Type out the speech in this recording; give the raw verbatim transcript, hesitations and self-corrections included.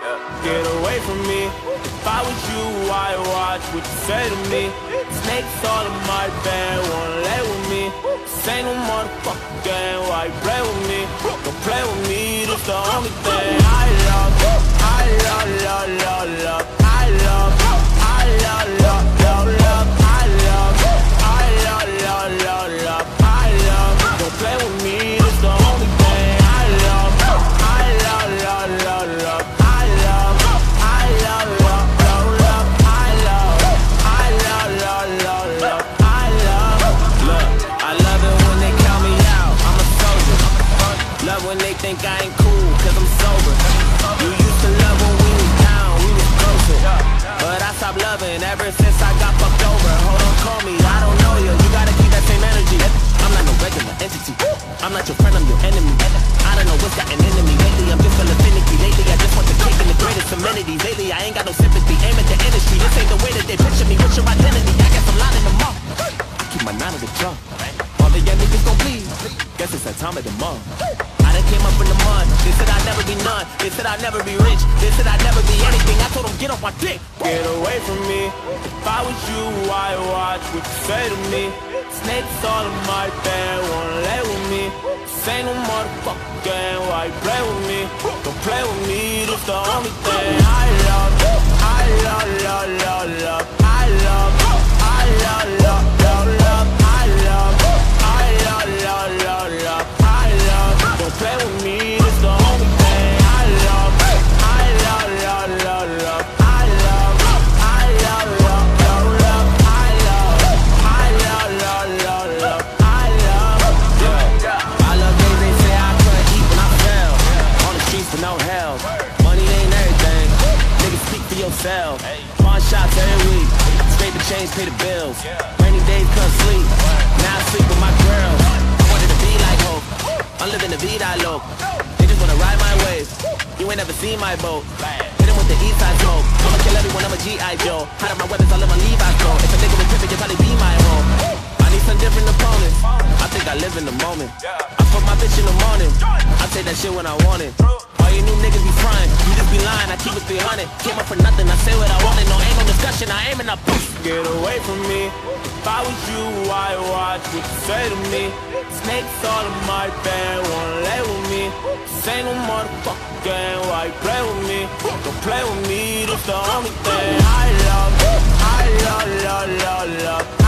Get away from me. If I was you, I'd watch what you say to me. Snakes all in my bed, wanna lay with me. This ain't no motherfucking game, why you play with me? Don't play with me, this the only thing I love. I love, love, love, love. I love, I love, love, love, love. I love, I love, love, love, love. I love, don't play with me, this the only thing I love. I love, love, love, love. I love, I love, love, love, love. I love, I love, love, love, love. I love, look, I love it when they count me out. I'm a soldier. Love when they think I ain't cool, cause I'm sober. You used to love when we was down, we was closer. But I stopped loving ever since I got fucked over. Hold on, call me, I don't know you. You gotta keep that same energy. I'm not no regular entity. I'm not your friend, I'm your enemy. I don't know what's gotten into me lately. I'm just feeling finicky lately. I just want the cake and the greatest amenities. Lately, I ain't got no sympathy. Aim at the industry. This ain't the way that they picture me. What's your identity? I guess I'm lying in the mall. I keep my nine at the drum. All the young niggas gon' bleed. Guess it's that time of the month. I done came up in the mud. They said I'd never be none. They said I'd never be rich. They said I'd never be anything. I told them get off my dick. Get away from me. If I was you, I'd watch what you say to me. Snakes all in my bed, wanna lay with me. This ain't no motherfucking game, why you play with me? Don't play with me, this the only thing I love. I love, love, love, love. I love, I love, love, love, love. I love, I love, love, love, love. I love, don't play with me, this the only thing I love. I love, love, love, love. I love, I love, love, love, love. I love, I love, love, love, love. I love, yeah. I love days they say I couldn't eat when I fell. On the streets with no help. Money ain't everything. Niggas speak for yourself. Pawn shots every week. Scrape the change, pay the bills. Rainy days couldn't sleep. Now I sleep with my girl. I wanted to be like Hope. I'm living the vida loc. They just wanna ride my wave. You ain't never seen my boat. Hit him with the east side smoke. I'ma kill everyone, I'm a G I Joe. Hide up my weapons, I live my Levi's coat. If a nigga was pimpin', you'll probably be my home. I need some different opponents. I think I live in the moment. I fuck my bitch in the morning. I take that shit when I want it. All you new niggas be frying, you just be lying. I keep it three hundred. Came up for nothing, I say what I wanted. No, ain't no discussion, I aim and I push. Get away from me. If I was you, I'd watch what you say to me. Snakes all in my bed, wanna lay with me. This ain't no motherfucking game, why you play with me? Don't play with me, this the only thing I love. I love, love, love, love.